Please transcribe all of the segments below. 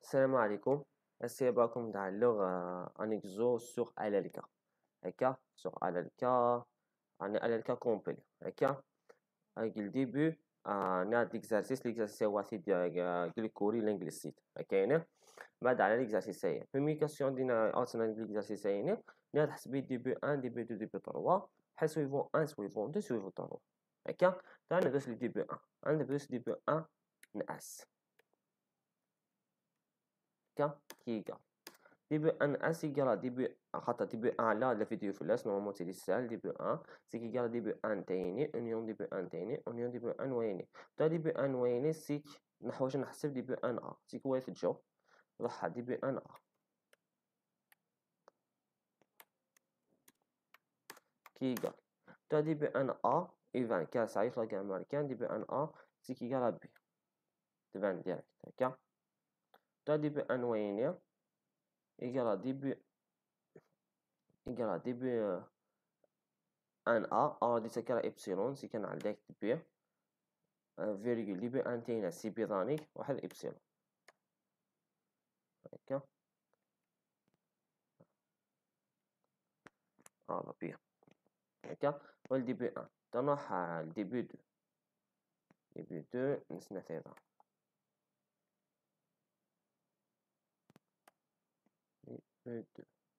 السلام عليكم. هسه باكم نتعلق ان اكزو سوغ LLK هكا سوغ LLK يعني LLK كومبل هكا. avec le début نعد l'exercice هو سيت كوري الانجليز سيت كاينه. بعد على l'exercice هي premier question دينا اصلا l'exercice هنا نعد حسبي ديبي 1 ديبي 2 ديبي 3 حيت سويفون 1 سويفون 2 سويفون 3 هكا. تعال ندوز لديبي 1 ندوز ديبي 1 نقص qui égale début 1 S égale à début خاطر début 1 là la vidéo في الأس normalement c'est سهل début 1 c'est égal à début 1 تاني union début 1 تاني union début 1 ويني تا début 1 ويني سيك نحوش نحسب début 1 A سيك واحد جو ضحى début 1 A qui égale تا début 1 A يبان كاس عيط لقى أمريكان début 1 A c'est égal à B تبان ديريكت هكا. تا début 1 ويني égal à début 1A A دي تكرا إبسيلون سي كان عندك بي فيرغول ديبي 1 تاينا سي بي ضانيك واحد إبسيلون هكا بي هكا. والديبي 1 تنروح لديبي 2 ديبي 2 نسنا ثيضا ديبي 2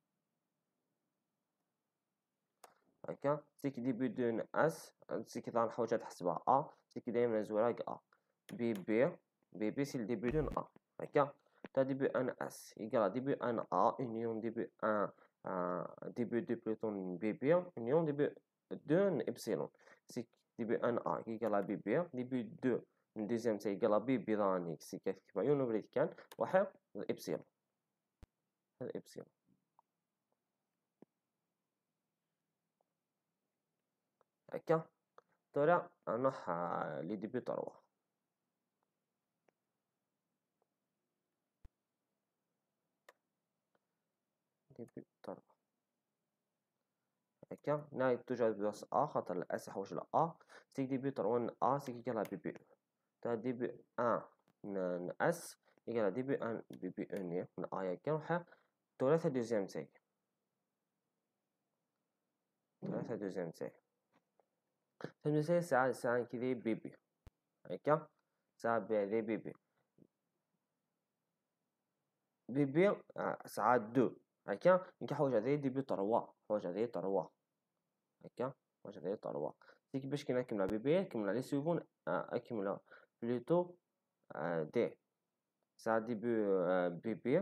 هكا. سيك ديبي 2 نقص سيك ضان حوجة تحسبها أ سيك دايما زوراق أ بي سي ديبي 2 أ هكا. تا ديبي 1 نقص يقرا ديبي 1 أ union ديبي 1 début 2 plutôt BB union début 2 epsilon c'est début 1 A qui égale à BB début 2 deuxième c'est égal à BB ضانيك c'est كيف ما يونبريت كان واحد epsilon هذا epsilon هكا. ترى نروح لديبي 3 ديبي 3 هكا. نايد توجد بلس أ خاطر الأس يحوج ل أ سي ديبي 3 أ سي كيكال BB تا ديبي 1 نقص يقال ديبي 1 BB 1 من أ هكا نروح ثلاثة دوزيام تاعي ثلاثة دوزيام تاعي ثلاثة ساعة كذا BB هكا ساعة بهذا BB ساعة 2 هكا. نكا حوايج هذايا ديبي 3 حوايج هذايا 3 هكا حوايج هذايا 3 سي كيفاش كي نكمل BB كمل لي سويفون أكمل بلوتو دي ساعة ديبي BB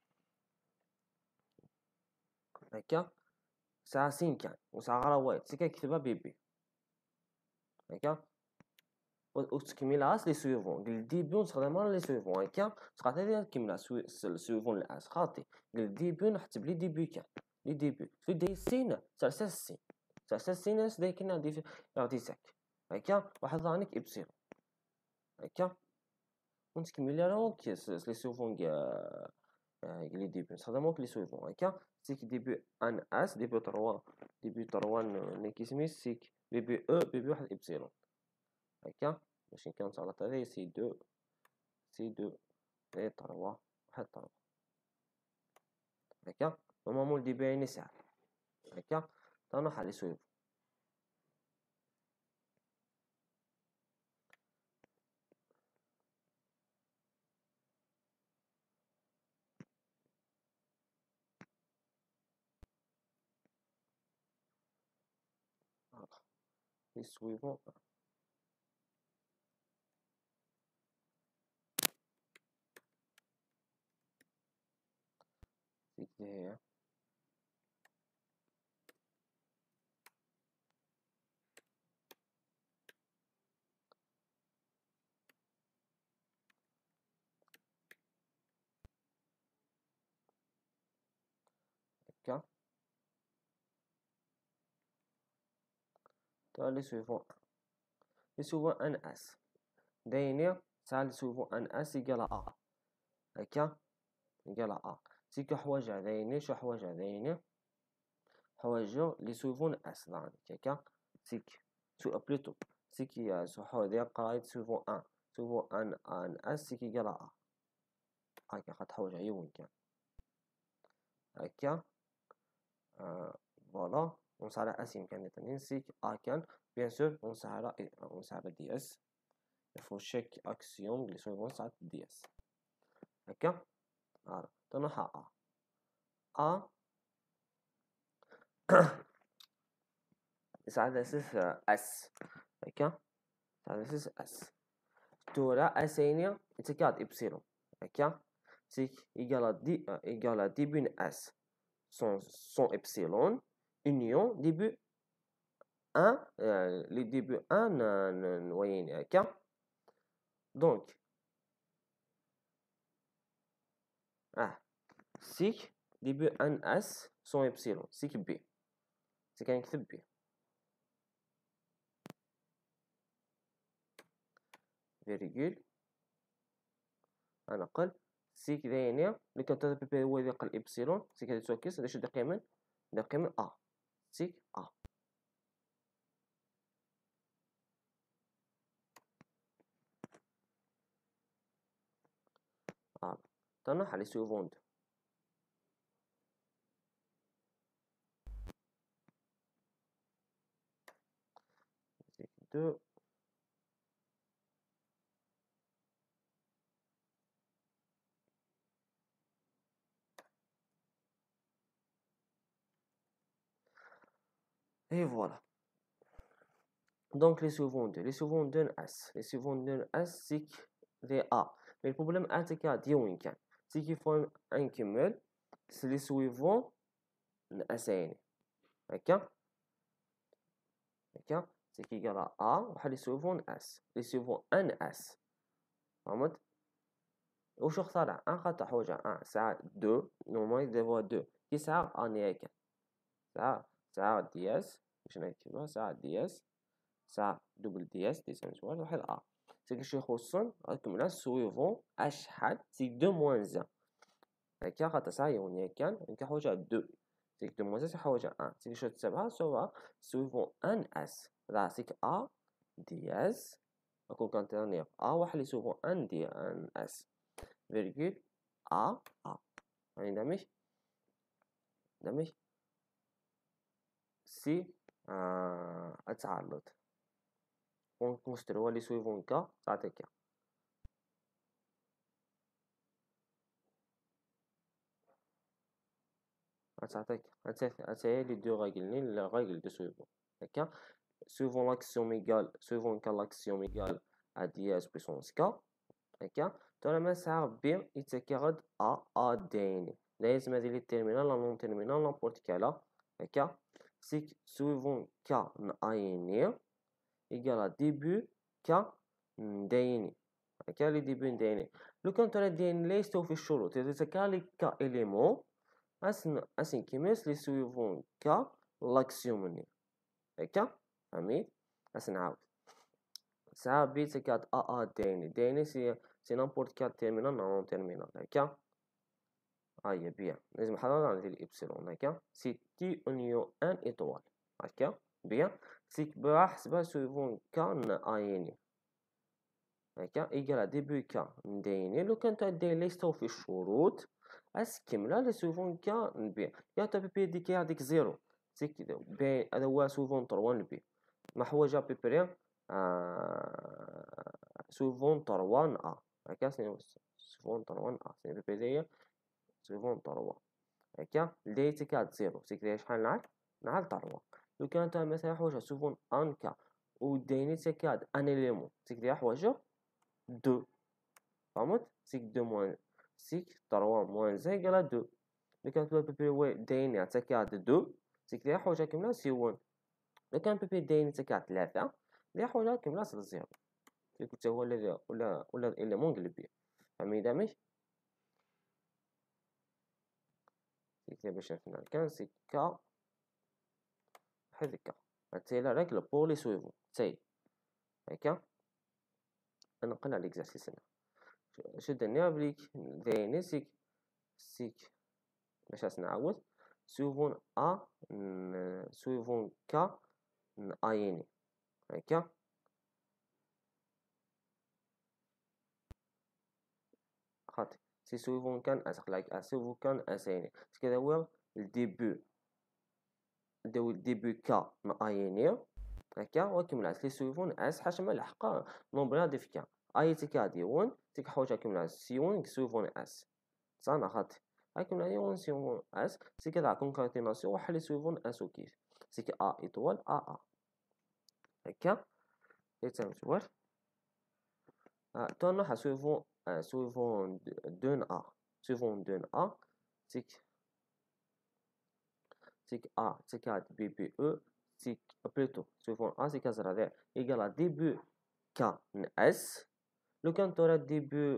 هكا ساعة سين كان وساعة غراوات سي كنكتبها BB هكا. وتكملها لي سويفون قل ديبي نستخدمها لي سويفون هكا تبقى حتى كملها سويفون الأس خاطي قل ديبي نحسب لي ديبي كان لي ديبي في داي السين تاع السين داي كنا ندير يعطي ساك هكا واحد ضانيك إبسيلون هكا. ونتكمل راهو كيس لي سويفون لي ديبي نستخدمو لي سويفون هكا. سيك ديبي ان اس ديبي 3 ديبي 3 نيكي سميت سيك بيبي بيبي واحد إبسيلون هكا باش نكون صالات هذه سي 2 اي 3 واحد 3 هكا. نورمالمون دي بايني ساعة هكا. تنروح على سويفون لي سويفون سيك هي هكا. تا لي سويفون ان اس دايني ساعة لي سويفون ان اس يقال ا هكا يقال ا. سيك حوايج هذايني شو حوايج هذايني حوايجو لي سويفون اس ضاني هكا. سيك بلوتو سيك سو حوايج قرايت سويفون ان ان اس سيك يقال ا كان خاطر حوايج هي وين كان هكا فوالا ونص على اس يمكن تاني سيك كان بيان سور ونص على دي اس يفو شيك اكسيوم اللي سوي ونص على دي اس هكا فوالا تنحى ا على اساس اس هكا على اساس اس تورا اسينيا يتكاد ابسيلون هكا سيك égal à début S son epsilon union début 1 les débuts 1 voyez هكا donc سيك début 1 S son epsilon سيك B سيك نكتب B فيريغول أنا قل سيك ذاينيا اللي كانت بي بي هو يقل إبسيلون سيك هذا توكس هذا شو دقيقة سيك تنحى لي سوفوند سيك دو et voilà donc les suivants d'un S c'est des A mais le problème c'est qu'il faut un cumul c'est les suivants S d'accord c'est qu'il y a A ou les suivants S les suivants un S فهمت وش اختار un خاطر حاجة 1 ساعة 2 normalement il doit 2 كي ساعة هيك ساعة دي اس باش نكتبها ساعة دي اس ساعة دبل دي اس دي سنجوال واحد سي كي يخصن راكم سويفون اشحال سي 2 موان 1 هكا خاطر ساعة يونيا كان حاجة 2 سي 2 موان 1 سي حاجة 1 سي كي تسبها سويفون ان اس لا سيك ا دي اس راكم كنترونير ا واحد اللي سويفون ان دي ان اس فيرغول ا يعني دمج سي أتعرض ونكونستروا لي سويفون كا تعطيك هاتي لي دو راجل لا راجل دو سويفون هكا suivant l'axiome égale suivant que l'axiome égale à 10 puissance k هكا طالما ساعة ب يتكرد a ديني لازم هذه التيرمينال لا نون تيرمينال نابورت كالا هكا سيك suivant k نعيني égal à début k ديني هكا لي ديبي نديني لو كان ترى دين لا يستوفي الشروط إذا كان لي ك إليمون أسن كيميس لي سويفون ك لاكسيوم هكا فهميت أسن نعاود ساعة بي تكاد ديني سي نامبورت كال تيرمينال نون تيرمينال هكا هيا بيان لازم حضرنا عندي الإبسيلون هكا سي تي أونيو أن إطوال هكا بيان سيك بحسبها سويفون كان عيني هكا إيجال ديبي كا نديني لو كان تاع لي يستوفي الشروط أسكملها لي سويفون كا نبيع يا تا بي دي كي هاديك زيرو سيك بي هذا هو سويفون تروا نبيع ما حوايج بي بري سويفون تروا هكا سويفون تروا سي بي دي سويفون تروا هكا دي تكاد زيرو سيك دي شحال نعل تروا لو كان تاع مثلا حوايج سويفون انكا وديني تكاد ان إليمون سيك دي حوايج 2 فهمت سيك 2 موان سيك 3 موان زي égale à 2 لو كان بي بي واي داين تكاد 2 سيك دي حوايج كاملة سي 1 لو كان بي بي داين تكاد 3 دي حوايج كاملة سي 0 سيك تا هو ولا الإليمون قلبي فهمي دامج سيك باش نفنا كان سيك كا هذيكا هاتي لا ريغل بور لي سويفون تاي هكا نقل على ليكزارسيس هنا شد نابليك ذاين سيك باش نعاود سويفون سويفون كا عيني هكا خاطي سي سويفون كان اس قلعلك اس سويفون كان اس يعني كذا هو الديبو ديبو كا مأيني هكا وكمل اس لي سويفون اس حاجة ما لحقا نومبر ديف كا اي تيكا ديون تيك حوجة كمل سيون سويفون اس صانا خاطي هاكم ديون سويفون اس سي كذا كونكاتيناسيون وحلي سويفون اس وكيف سي كي ا ايطوال ا هكا يتساوي toi, non, suivant 2A. Suivant 2A, c'est que A, c'est que BBE, c'est plutôt, suivant A, c'est que ça va égal à début K S. Le canton début,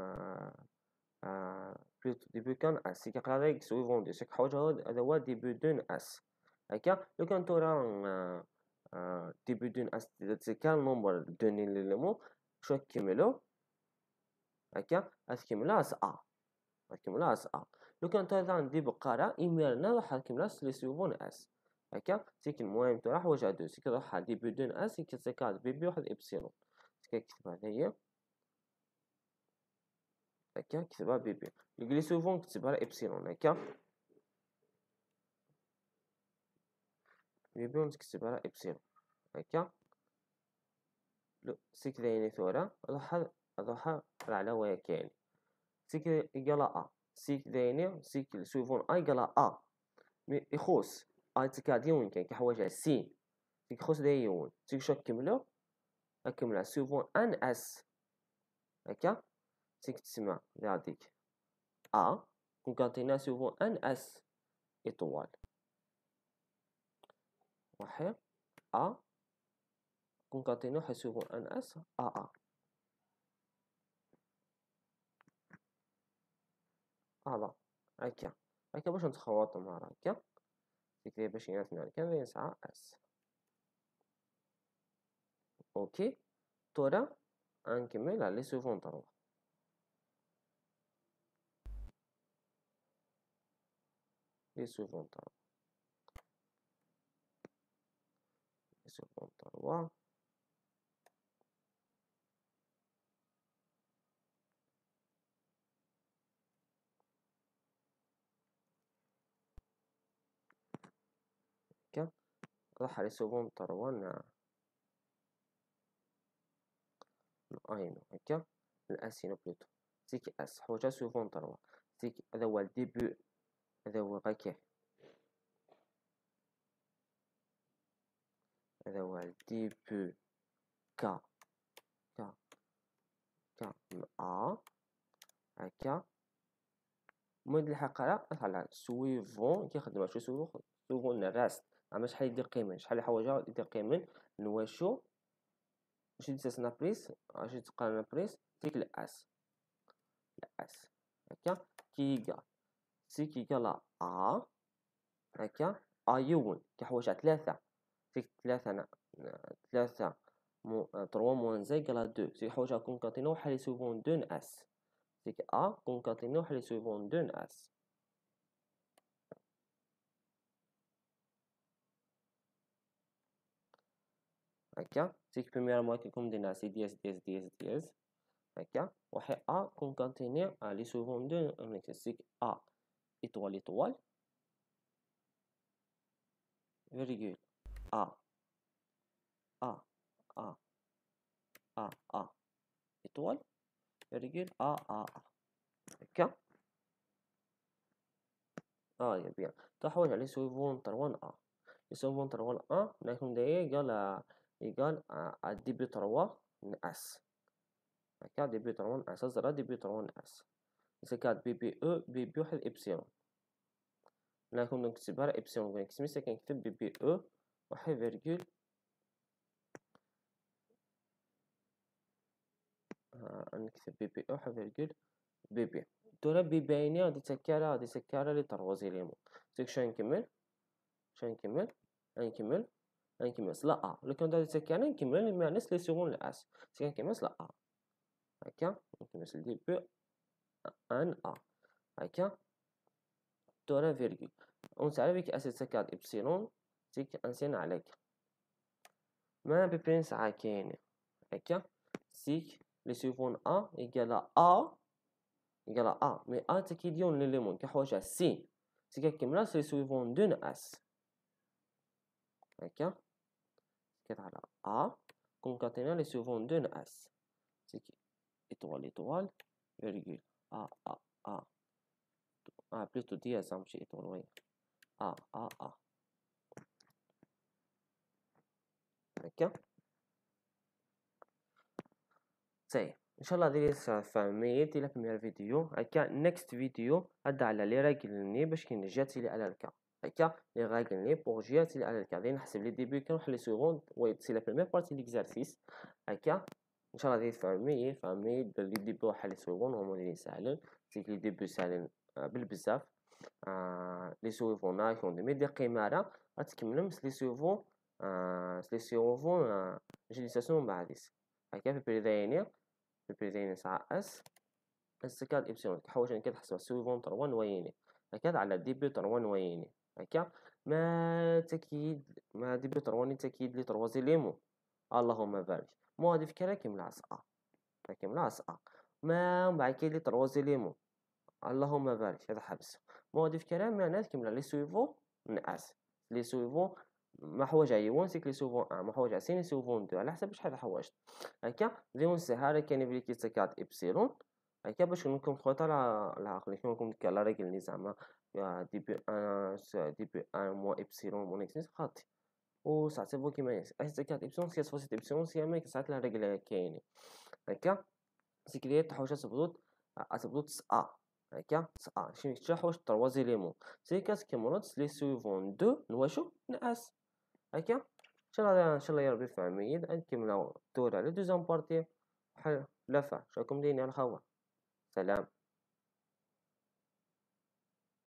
plutôt début K S, c'est que ça va suivant 2. C'est que ça début 2 S. Le canton début 2 S, c'est quel nombre de l'élément? شو كيملو هكا غتكملها اس ا غتكملها اس ا لو كان تا عندي بقاره ايميلنا راح نكملها لي سوفون اس هكا سيك المهم تاع حوايج هادو سيك راح دي بي دون اس سيك سيكاد بي بي واحد ابسيلون كنكتبها هنايا هكا كتبها بي بي لي سوفون كتبها ابسيلون هكا بي بي ونكتبها ابسيلون هكا سيك دايني ثورة راح على ويا كاين سيك إيجالا أ سيك دايني سيك سوفون أ إيجالا أ مي يخوص أ تكادي وين كاين كحوايج سي سيك يخوص دايون سيك شو كملو أكملها سوفون أن أس هكا سيك تسمع هاديك أ كونكاتينا سوفون أن أس إطوال واحد أ كونكاتينو حيسوفون أن أس أ هذا هكا باش نتخوطو مع هكا ديك باش يناتنا كان يسعى اس اوكي تورا غنكمل على لي سوفون تروا لي سوفون تروا هكا راح لي سوفون تروا اينو هكا الاسينو بلوتو سيكي اس حوجة سوفون تروا سيكي هذا هو الديبو هذا هو غاكيه هذا هو الديبو كا ا هكا مود الحقيقة على سويفون كيخدم شو سويفون الراست عما شحال يدير قيمن شحال حوايج يدير قيمن نواشو واش يتسنى بريس اش يتقارن بريس تيك الاس هكا كيكال سي كيكال ا هكا ايون كحوايج ثلاثة تيك ثلاثة تروا موان زي كالا دو سي حوايج كونكاتينو حالي سويفون دون اس سيك ا كونكاتينو حالي سويفون دون اس هكا سيك برومييرمون كيكون دينا سي دياز هكا واحد ا كونكاتيني لي سوفون دو سيك ا ايطوال فيرغول ا ايطوال فيرغول ا هكا يا بيان تحويل على سوفون تروان ا لي سوفون تروان ا نكون داير يقال ديبي تروا اس هكا ديبي تروا اس زرا ديبي تروا اس سكاد بي بي او بي بي واحد ابسيلون نكون نكتبها ابسيلون كنكتب سي كنكتب بي بي او واحد فيرغول نكتب بي بي او واحد فيرغول بي بي دورا بي بايني غادي تسكرها لي تروا زيليمون سيك شنو نكمل سلا ا لو كان غادي تسكرنا نكمل لي معناس لي سيغون الاس سي كنكمل سلا ا هكا نكمل دي بي ان ا هكا دورا فيرغول ونسالي بك اس تسكاد ابسيلون سيك انسين عليك ما بي بي نسعى كاين هكا سيك لي سيفون ا ايكالا ا égal à A. Mais A, c'est qui dit on l'élément, qui a C. C'est qui me c'est suivant d'une S. D'accord? C'est à A, concaténant les suivants d'une S. C'est qui étoile, étoile, virgule, A, plutôt dièse, hein, chez étoile, oui. A. D'accord? طيب ان شاء الله هذه فهميتي لا première فيديو هكا next فيديو هدا على لي راجلني باش كي جاتي لي على الكا هكا لي راجلني بور جاتي لي على الكا غادي نحسب لي ديبي كنروح لي سكوند وي سي لا première بارتي ليكزارسيس هكا ان شاء الله غادي فهمي لي ديبي واحد لي سكوند هما اللي ساهلين سي لي ديبي ساهلين بالبزاف لي سويفون ناكون دي مي قيمارا غتكملهم لي سويفون لي سويفون جينيساسيون بعديس هكا في البداية البريدين ساعة اس كاد إبسيلون كحوايج أنا كتحسبها سويفون تروا نويني هكذا على ديبي تروا نويني هكا ما ديبي ترواني تأكيد لي تروا زيليمون اللهم بارك مو هادي فكرة كيملا أ كيملا أ ما بعد كاين لي تروا زيليمون اللهم بارك هذا حبس مو هادي فكرة معنات كيملا لي سويفون نعاس لي سويفون ما حوايج عيوان سيك لي سوفون ما حوايج عسين سوفون دو على حسب شحال حوايج هكا ديون سهارة كان يبلي كي تكات إبسيلون هكا باش نكون خطا العقل كيما نكون على راجل اللي زعما دي بي ان موا إبسيلون مون إكسيس خاطي و ساعات بو كيما اس تكات إبسيلون سياس فاسيت إبسيلون سيما ساعات لا راجل كاينين هكا سيكريات حوايج تبدوت سا هكا سا شي حوايج تروا زيليمون سي كاس كيمونوت لي سويفون دو نواشو نعاس هكا ان شاء الله يا ربي فهميد نكملو الدور على دوزيام بارتي بحال لا فاح شراكم دايرين الخوا سلام.